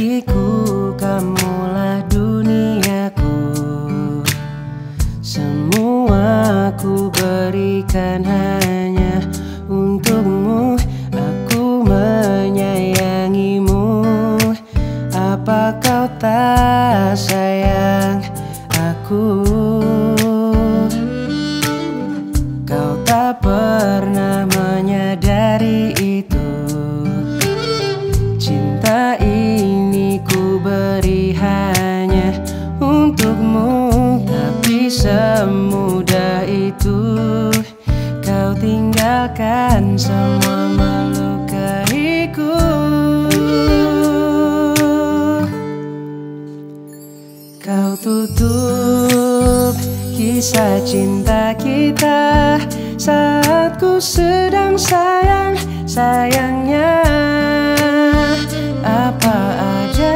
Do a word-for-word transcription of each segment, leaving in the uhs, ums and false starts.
bagiku kamulah duniaku. Semua ku berikan hanya untukmu. Aku menyayangimu. Apa kau tak sayang aku? Kau tak pernah menyadari itu. Cinta ini ku beri hanya untukmu. Tapi semudah itu kau tinggalkan semua melukaiku. Kau tutup kisah cinta kita saat ku sedang sayang sayangnya. Apa ada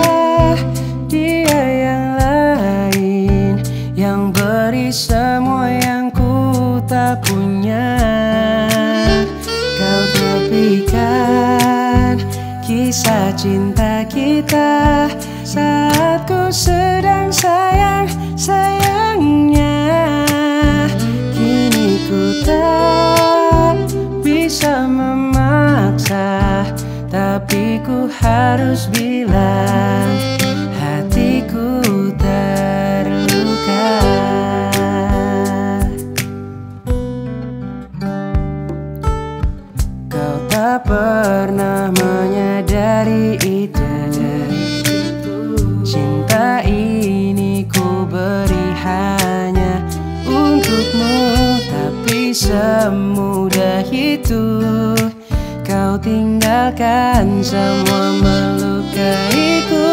dia yang lain yang beri semua yang ku tak punya? Kau tepikan kisah cinta kita saat ku sedang sayang sayangnya. Kini ku tak bisa memaksa, tapi ku harus bilang hatiku terluka. Kau tak pernah menyadari itu. Cinta ini ku beri hanya untukmu. Tapi semudah itu kau tinggalkan semua melukaiku.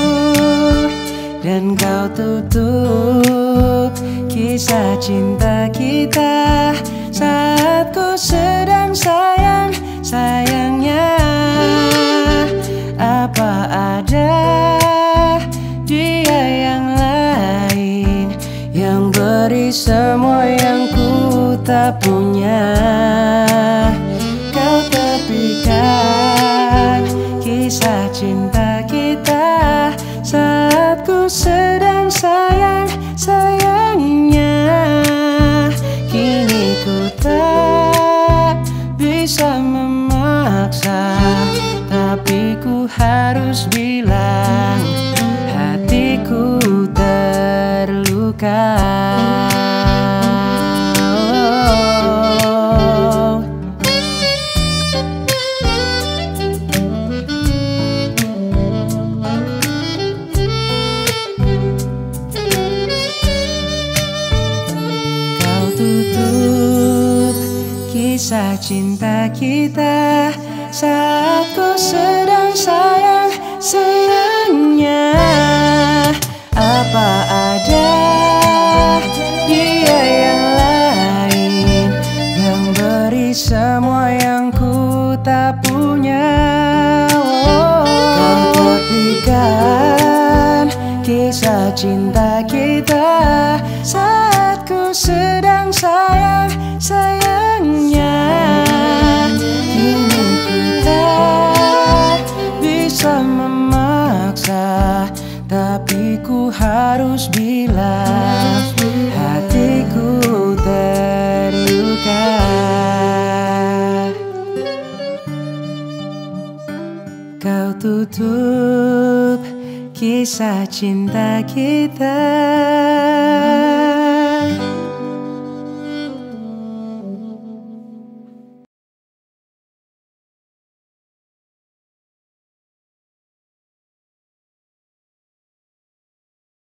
Dan kau tutup kisah cinta kita saat ku sedang sayang sayangnya. Apa ada dia yang lain yang beri semua yang ku tak punya? Kau tepikan kisah cinta kita saat ku sedang sayang sayangnya. Kini ku tak bisa memaksa, tapi ku harus bilang hatiku terluka. Tutup kisah cinta kita saat ku sedang sayang sayangnya. Apa ada dia yang lain yang beri semua yang ku tak punya? Kau tepikan kisah cinta kita saat ku sedang sayang sayangnya. Kini ku tak bisa memaksa, tapi ku harus bilang hatiku terluka. Kau tutup kisah cinta kita.